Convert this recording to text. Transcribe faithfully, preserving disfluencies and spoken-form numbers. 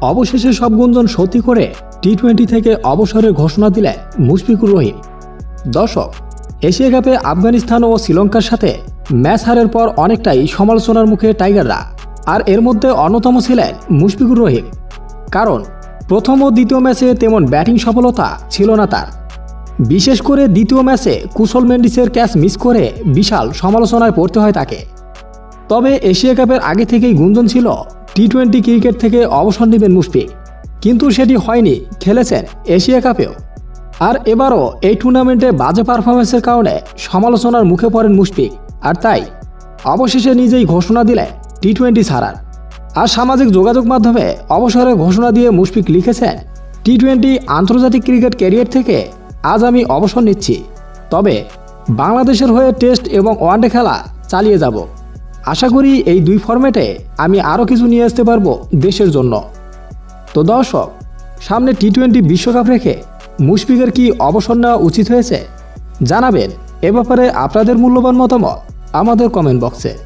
অবশেষে সব গুঞ্জন সত্যি করে টি টোয়েন্টি থেকে অবসরের ঘোষণা দিলেন মুশফিকুর রহিম। দর্শক, এশিয়া কাপে আফগানিস্তান ও শ্রীলঙ্কার সাথে ম্যাচ হারের পর অনেকটাই সমালোচনার মুখে টাইগাররা, আর এর মধ্যে অন্যতম ছিলেন মুশফিকুর রহিম। কারণ প্রথম ও দ্বিতীয় ম্যাচে তেমন ব্যাটিং সফলতা ছিল না তার। বিশেষ করে দ্বিতীয় ম্যাচে কুশল মেন্ডিসের ক্যাচ মিস করে বিশাল সমালোচনায় পড়তে হয় তাকে। তবে এশিয়া কাপের আগে থেকেই গুঞ্জন ছিল টি টোয়েন্টি ক্রিকেট থেকে অবসর নেবেন মুশফিক, কিন্তু সেটি হয়নি, খেলেছেন এশিয়া কাপেও। আর এবারও এই টুর্নামেন্টে বাজে পারফরমেন্সের কারণে সমালোচনার মুখে পড়েন মুশফিক, আর তাই অবশেষে নিজেই ঘোষণা দিলেন টি টোয়েন্টি ছাড়ার। আর সামাজিক যোগাযোগ মাধ্যমে অবসরের ঘোষণা দিয়ে মুশফিক লিখেছেন, টি টোয়েন্টি আন্তর্জাতিক ক্রিকেট ক্যারিয়ার থেকে আজ আমি অবসর নিচ্ছি, তবে বাংলাদেশের হয়ে টেস্ট এবং ওয়ানডে খেলা চালিয়ে যাব। আশা করি এই দুই ফরম্যাটে আমি আরও কিছু নিয়ে আসতে পারবো দেশের জন্য। তো দর্শক, সামনে টি টোয়েন্টি বিশ্বকাপ রেখে মুশফিকের কি অবসর নেওয়া উচিত হয়েছে? জানাবেন এ ব্যাপারে আপনাদের মূল্যবান মতামত আমাদের কমেন্ট বক্সে।